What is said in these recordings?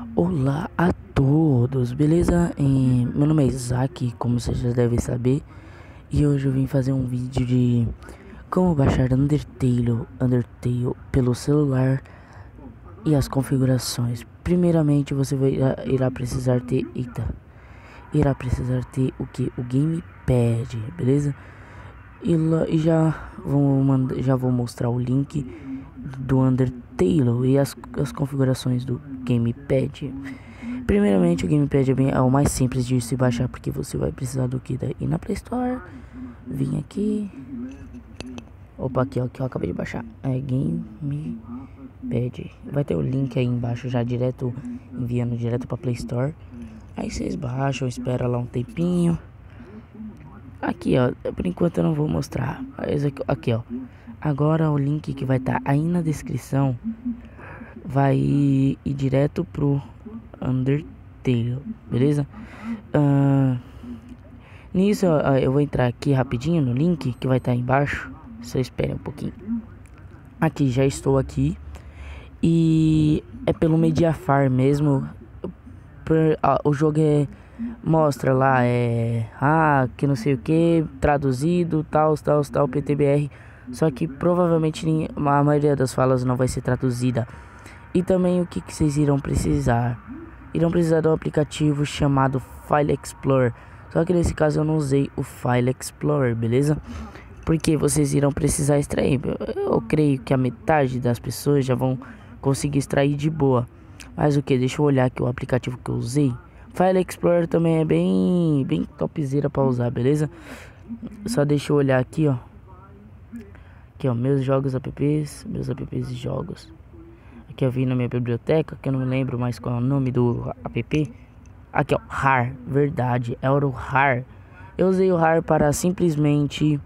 Olá a todos, beleza? Meu nome é Isaac, como vocês já devem saber, e hoje eu vim fazer um vídeo de como baixar Undertale pelo celular e as configurações. Primeiramente, você irá precisar ter, o que? O gamepad, beleza? E já vou mostrar o link do Undertale e as configurações do gamepad. Primeiramente, o gamepad é o mais simples de se baixar, porque você vai precisar do que? Ir na Play Store, vir aqui. Opa, aqui ó, que eu acabei de baixar. É gamepad. Vai ter o link aí embaixo já direto, enviando direto pra Play Store. Aí vocês baixam, espera lá um tempinho. Aqui ó, por enquanto eu não vou mostrar. Aqui ó. Agora o link que vai estar aí na descrição vai ir direto pro Undertale, beleza? Nisso eu vou entrar aqui rapidinho no link que vai estar aí embaixo. Só espere um pouquinho. Aqui, já estou aqui. E é pelo Mediafire mesmo. O jogo mostra lá, que não sei o que, traduzido, tal, PTBR. Só que provavelmente a maioria das falas não vai ser traduzida. E também o que vocês irão precisar? Irão precisar de um aplicativo chamado File Explorer. Só que nesse caso eu não usei o File Explorer, beleza? Porque vocês irão precisar extrair. Eu creio que a metade das pessoas já vão conseguir extrair de boa. Mas o que? Deixa eu olhar aqui o aplicativo que eu usei. File Explorer também é bem topzera pra usar, beleza? Só deixa eu olhar aqui, ó. Aqui, ó, meus apps e jogos. Aqui eu vi na minha biblioteca, que eu não me lembro mais qual é o nome do app. Aqui, ó, RAR, verdade, é o RAR. Eu usei o RAR para simplesmente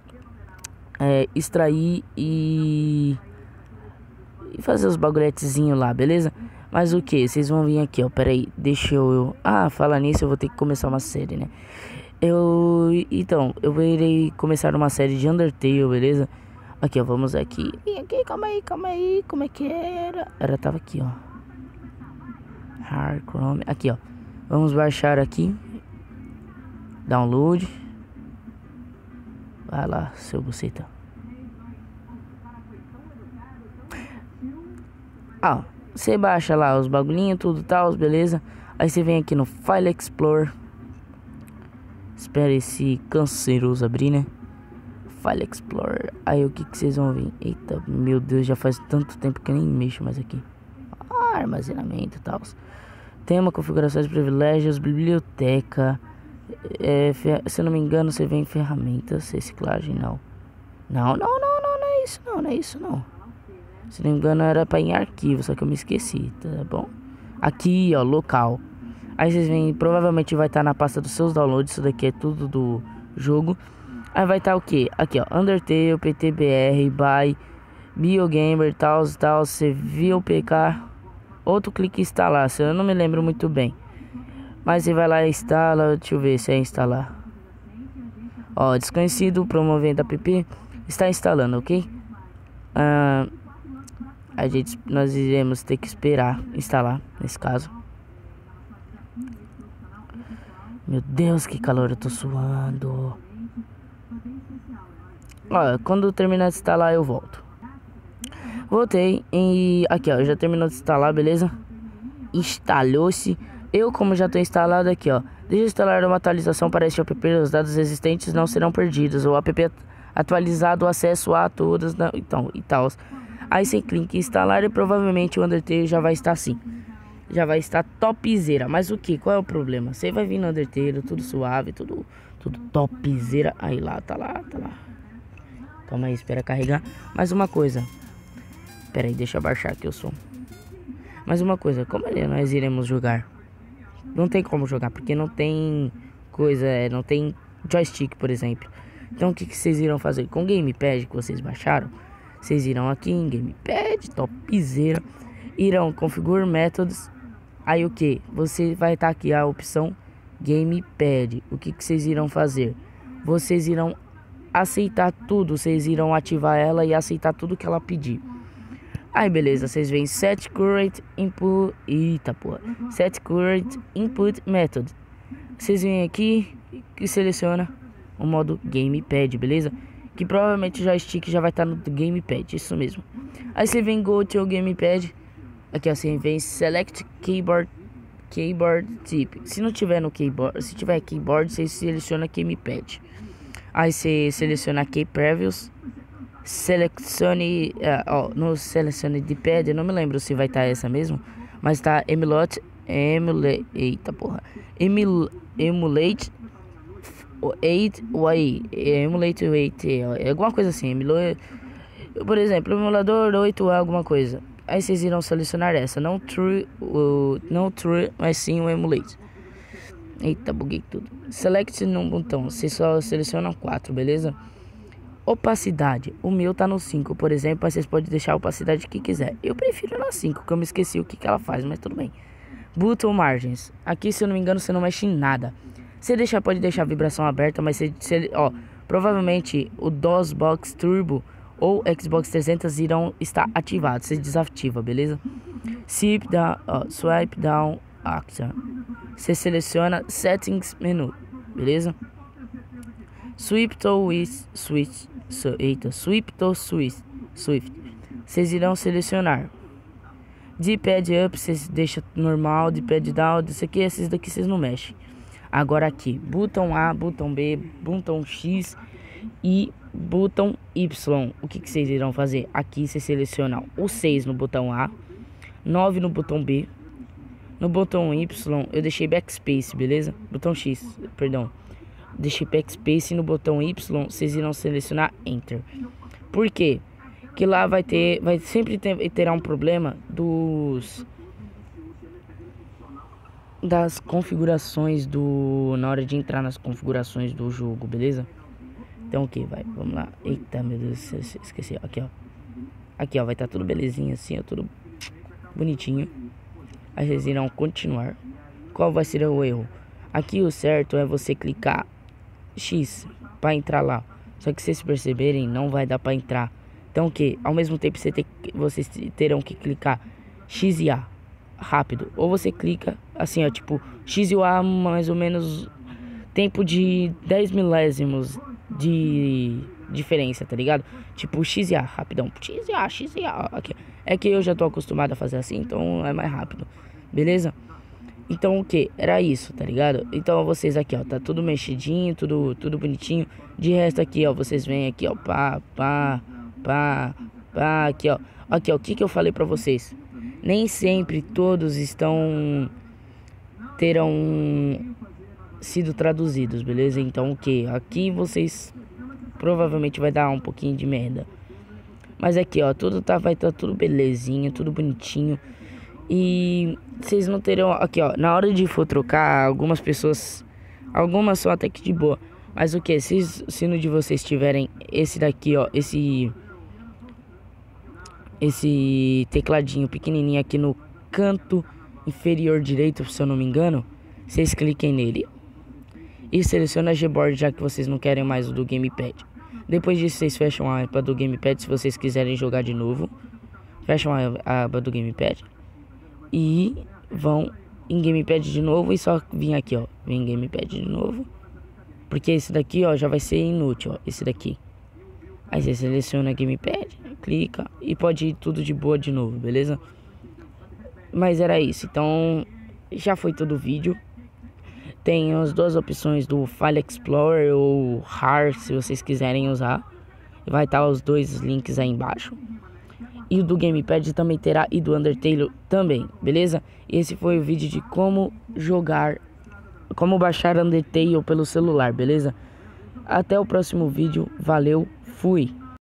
extrair e fazer os bagulhetezinhos lá, beleza? Mas o que? Vocês vão vir aqui, ó, peraí, deixa eu... falar nisso, eu vou ter que começar uma série, né? Então, eu irei começar uma série de Undertale, beleza? Aqui, ó, vamos aqui. Vem aqui, calma aí, como é que era? Tava aqui, ó. Hard Chrome, aqui, ó. Vamos baixar aqui. Download. Vai lá, seu buceta. Você baixa lá os bagulhinhos, tudo tal, beleza? Aí você vem aqui no File Explorer. Espera esse canceroso abrir, né? File Explorer. Aí o que vocês vão ver? Eita, meu Deus, já faz tanto tempo que eu nem mexo mais aqui. Armazenamento e tal. Tema, configurações de privilégios, biblioteca. Se eu não me engano, você vem em ferramentas, reciclagem, não. Não é isso não. Se não me engano, era pra ir em arquivo, só que eu me esqueci, tá bom? Aqui, ó, local. Aí vocês vêm, provavelmente vai estar na pasta dos seus downloads. Isso daqui é tudo do jogo. Aí vai estar o que? Aqui, ó, Undertale, PTBR, by Biogamer, tal, você viu PK. Outro clique em instalar, se eu não me lembro muito bem. Mas você vai lá e instala, deixa eu ver se é instalar. Ó, desconhecido, promovendo app, está instalando, ok? Nós iremos ter que esperar instalar, nesse caso. Meu Deus, que calor, eu tô suando. Ó, quando terminar de instalar eu volto. Voltei e aqui ó, já terminou de instalar, beleza? Instalou-se. Eu, como já tô instalado aqui ó, deixa eu instalar uma atualização para este app. Os dados existentes não serão perdidos. O app atualizado, o acesso a todas, então e tal. Aí você clica em instalar e provavelmente o Undertale já vai estar assim. Já vai estar topzera. Mas o que? Qual é o problema? Você vai vir no Undertale, tudo suave, tudo topzera. Aí lá, tá lá. Calma aí, espera carregar. Mais uma coisa. Pera aí, deixa eu baixar aqui o som. Mais uma coisa, como nós iremos jogar? Não tem como jogar, porque não tem não tem joystick, por exemplo. Então o que vocês irão fazer? Com o gamepad que vocês baixaram, vocês irão aqui em gamepad, topzera. Irão configure methods. Aí o que? Você vai estar aqui a opção gamepad. O que vocês irão fazer? Vocês irão aceitar tudo. Vocês irão ativar ela e aceitar tudo que ela pedir. Aí beleza, vocês veem Set Current Input. Eita porra. Set Current Input Method. Vocês vêm aqui e seleciona o modo Gamepad, beleza? Que provavelmente o joystick já vai estar no Gamepad, isso mesmo. Aí você vem Go to Gamepad. Aqui ó, você vem Select Keyboard Type. Se não tiver no keyboard, se tiver keyboard, você seleciona Gamepad. Aí você seleciona Key Previews. Selecione, no selecione de pad, eu não me lembro se vai estar essa mesmo, mas tá Emulate 8Y, Emulate 8, é alguma coisa assim, por exemplo, emulador 8A alguma coisa. Aí vocês irão selecionar essa, não true, mas sim o Emulate. Eita, buguei tudo. Select num botão, vocês só selecionam 4, beleza? Opacidade, o meu tá no 5, por exemplo, mas vocês podem deixar a opacidade que quiser. Eu prefiro na 5, que eu me esqueci o que ela faz, mas tudo bem. Button Margins, aqui se eu não me engano você não mexe em nada. Você pode deixar a vibração aberta, mas provavelmente o DOSBox Turbo ou Xbox 300 irão estar ativados. Você desativa, beleza? Swipe down action. Você seleciona Settings menu, beleza? Swift to Swift. Vocês irão selecionar D-pad up, vocês deixam normal, D-pad down, isso aqui, esses daqui vocês não mexem. Agora aqui, botão A, botão B, botão X e botão Y. O que vocês irão fazer? Aqui vocês selecionam o 6 no botão A, 9 no botão B, no botão Y eu deixei backspace, beleza? Botão X, perdão. Deixei backspace no botão Y, vocês irão selecionar Enter. Por quê? Que lá terá um problema das configurações na hora de entrar nas configurações do jogo, beleza? Então o que vai? Vamos lá. Eita, meu Deus, esqueci. Aqui, ó. Aqui, ó, vai estar tudo belezinha assim, ó, tudo bonitinho. Aí vocês irão continuar. Qual vai ser o erro? Aqui o certo é você clicar X para entrar lá. Só que se vocês perceberem, não vai dar para entrar. Então o que? Ao mesmo tempo vocês terão que clicar X e A rápido. Ou você clica assim, ó, tipo X e o A mais ou menos tempo de 10 milésimos de diferença, tá ligado? Tipo X e A, rapidão. X e A. Aqui. É que eu já tô acostumado a fazer assim, então é mais rápido. Beleza? Então o que? Era isso, tá ligado? Então vocês aqui, ó, tá tudo mexidinho, tudo bonitinho. De resto aqui, ó, vocês vêm aqui, ó, aqui, ó. Aqui, ó, o que eu falei pra vocês? Nem sempre todos terão sido traduzidos, beleza? Então o que? Aqui vocês provavelmente vai dar um pouquinho de merda. Mas aqui, ó, vai estar tudo belezinha, tudo bonitinho. E vocês não terão, aqui ó, na hora de for trocar, algumas são até que de boa. Mas o que? Se no de vocês tiverem esse daqui, ó, esse tecladinho pequenininho aqui no canto inferior direito, se eu não me engano, vocês cliquem nele e seleciona a Gboard, já que vocês não querem mais o do Gamepad. Depois disso vocês fecham a aba do Gamepad, se vocês quiserem jogar de novo. Fecham a aba do Gamepad e vão em Gamepad de novo e só vir aqui, ó, vem em Gamepad de novo, porque esse daqui, ó, já vai ser inútil, ó, esse daqui. Aí você seleciona Gamepad, clica e pode ir tudo de boa de novo, beleza? Mas era isso, então já foi todo o vídeo. Tem as duas opções do File Explorer ou RAR, se vocês quiserem usar. Vai estar os dois links aí embaixo. E o do Gamepad também terá, e do Undertale também, beleza? Esse foi o vídeo de como baixar Undertale pelo celular, beleza? Até o próximo vídeo, valeu, fui!